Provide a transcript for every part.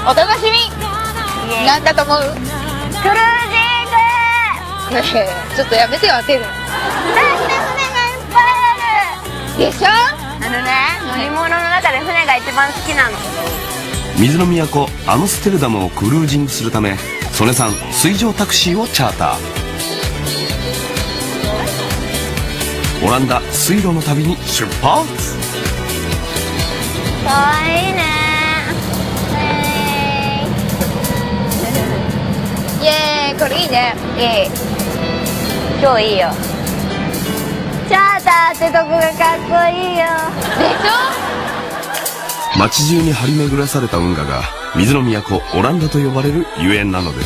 お楽しみ。なんだと思う？クルージング。ちょっとやめてよ、当てるの。 なんで船がいっぱいあるでしょ？ 乗り物の中で船が一番好きなの。 水の都アムステルダムをクルージングするため、曽根さん水上タクシーをチャーター。オランダ水路の旅に出発。 かわいいね。 イエーイ、これいいね。 いい。超いいよ。チャーターってとこがかっこいいよ。 でしょ？ 街中に張り巡らされた運河が水の都オランダと呼ばれるゆえんなのです。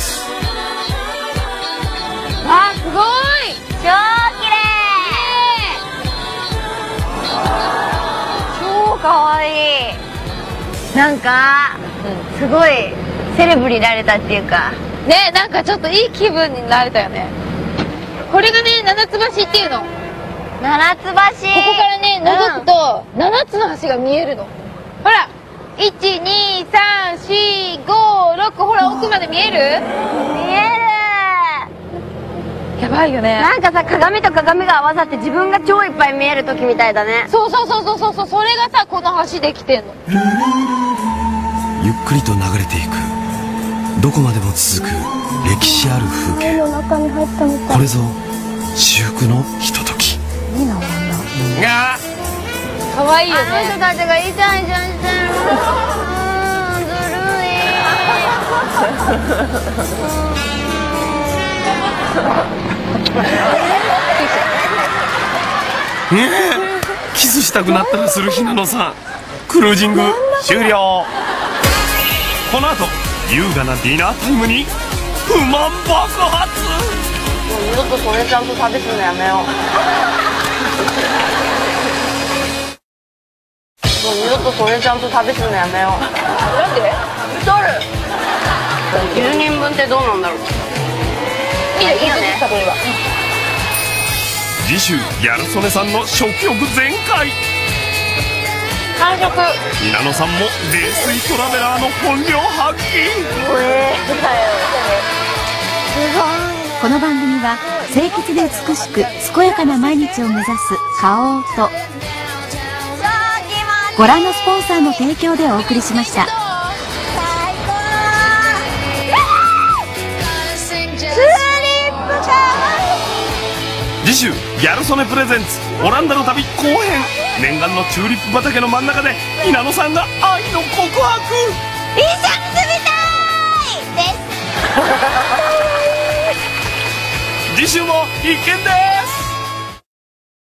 あ、すごい。 超綺麗。超かわいい。なんか、すごいセレブになれたっていうかね、なんかちょっといい気分になれたよね。これがね、七つ橋っていうの。 七つ橋。ここからね、覗くと7つの橋が見えるの。ほら、1,2,3,4,5,6、ほら奥まで見える？ 見える。 やばいよね。 なんかさ、鏡と鏡が合わさって自分が超いっぱい見える時みたいだね。 そうそうそうそうそう、それがさ、この橋できてんの。 ゆっくりと流れていく、どこまでも続く歴史ある風景。これぞ至福のひととき。 いいな、かわいいよね。 あの人たちがイチャイチャしてる。ずるい。 キスしたくなったらするひなのさん。クルージング終了。この後優雅なディナータイムに不満爆発。 もう二度とそれちゃんと旅するのやめよう。もう二度とそれちゃんと旅するのやめよう。 なんで？ 太る。10人分ってどうなんだろう。 いいよね。食べれば。 次週ギャル曽根さんの食欲全開。 完食。 ひなのさんも泥酔トラベラーの本領発揮。 この番組は清潔で美しく健やかな毎日を目指す花王とご覧のスポンサーの提供でお送りしました。 次週ギャル曽根プレゼンツオランダの旅後編。念願のチューリップ畑の真ん中でひなのさんが愛の告白。 一緒に住みたいです。 次週も必見です。